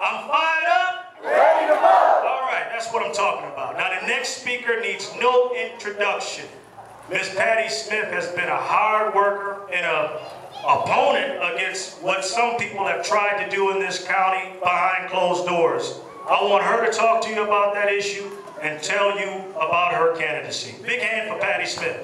I'm fired up. Ready to vote. All right, that's what I'm talking about. Now the next speaker needs no introduction. Miss Patti Smith has been a hard worker and an opponent against what some people have tried to do in this county behind closed doors. I want her to talk to you about that issue and tell you about her candidacy. Big hand for Patti Smith.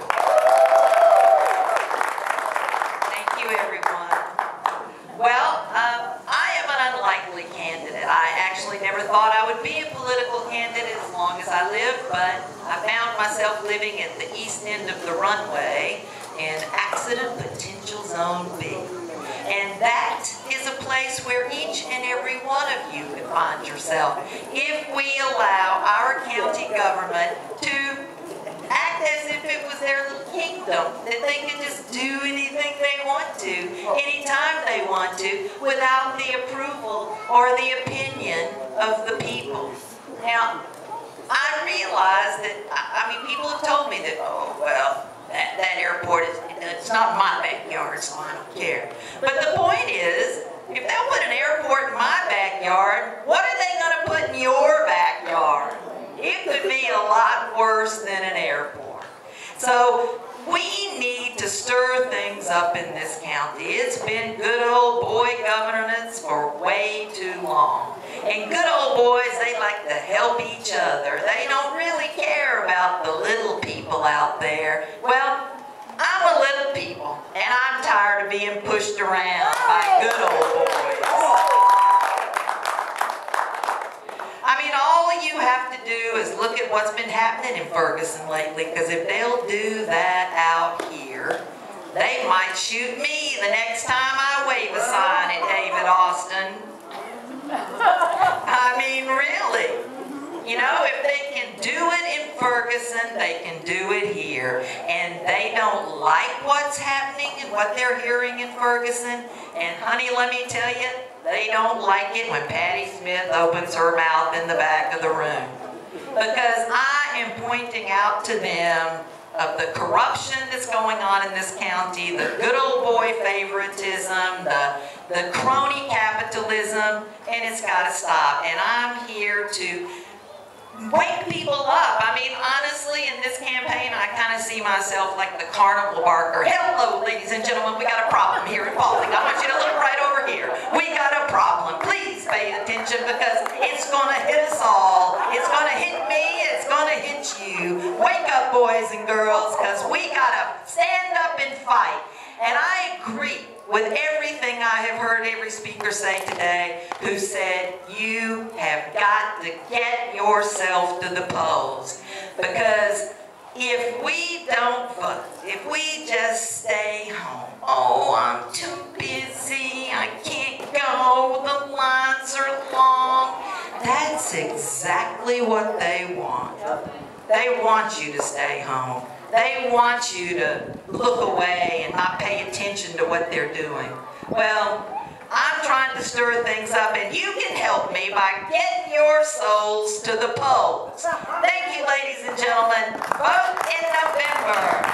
Thank you, everyone. Well, I am an unlikely candidate. I actually never thought I would be a political candidate as long as I lived, but I found myself living at the east end of the runway in Accident Potential Zone B. And that is a place where each and every one of you can find yourself if we allow our county government to act as if it was their little kingdom, that they can just do anything they want to, anytime they want to, without the approval or the opinion of the people. Now, I realize that, I mean, people have told me that, oh, well, that airport it's not my backyard, so I don't care. But the point is, if they'll put an airport in my backyard, what are they going to put in your backyard? It could be a lot worse than an airport. So we need to stir things up in this county. It's been good old boy governance for way too long. And good old boys, they like to help each other. They don't really care about the little people out there. Well, I'm a little people, and I'm tired of being pushed around by good old boys. I mean, all you have to do is look at what's been happening in Ferguson lately, because if they'll do that out here, they might shoot me the next time I wave a sign at David Austin. I mean, really. You know, if they can do it in Ferguson, they can do it here. And they don't like what's happening and what they're hearing in Ferguson. And honey, let me tell you, they don't like it when Patti Smith opens her mouth in the back of the room. Because I am pointing out to them of the corruption that's going on in this county, the good old boy favoritism, the crony capitalism, and it's got to stop. And I'm here to wake people up. I mean, honestly, in this campaign, I kind of see myself like the carnival barker. Hello, ladies and gentlemen, we got a problem here in Paulding. I want you to look right over here. We got a problem. Please pay attention because it's going to hit us all. It's going to hit me. It's going to hit you. Wake up, boys and girls, because we got to stand up and fight. And I agree with everything I have heard every speaker say today who said, you have got to get yourself to the polls. Because if we don't vote, if we just stay home, oh, I'm too busy, I can't go, the lines are long. That's exactly what they want. They want you to stay home. They want you to look away and not pay attention to what they're doing. Well, I'm trying to stir things up, and you can help me by getting your souls to the polls. Thank you, ladies and gentlemen. Vote in November.